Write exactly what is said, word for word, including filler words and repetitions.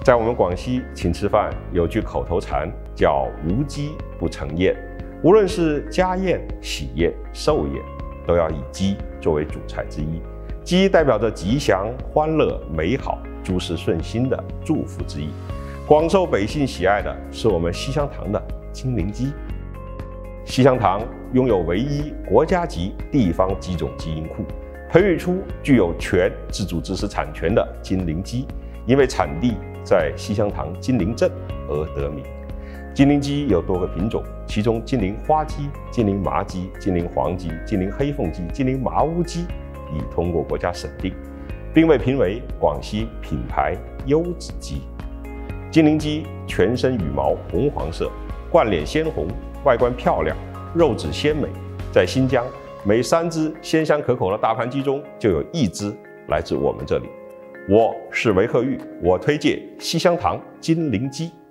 在我们广西，请吃饭有句口头禅叫“无鸡不成宴”，无论是家宴、喜宴、寿宴，都要以鸡作为主菜之一。鸡代表着吉祥、欢乐、美好、诸事顺心的祝福之意。广受百姓喜爱的是我们西乡堂的金鳞鸡。西乡堂拥有唯一国家级地方鸡种基因库，培育出具有全自主知识产权的金鳞鸡，因为产地在西乡堂金鳞镇而得名。金鳞鸡有多个品种，其中金鳞花鸡、金鳞麻鸡、金鳞黄鸡、金鳞黑凤鸡、金鳞麻乌鸡已通过国家审定，并被评为广西品牌优质鸡。金鳞鸡全身羽毛红黄色，冠脸鲜红，外观漂亮，肉质鲜美。在新疆，每三只鲜香可口的大盘鸡中就有一只来自我们这里。我是韦鹤玉，我推荐西乡堂金鳞鸡。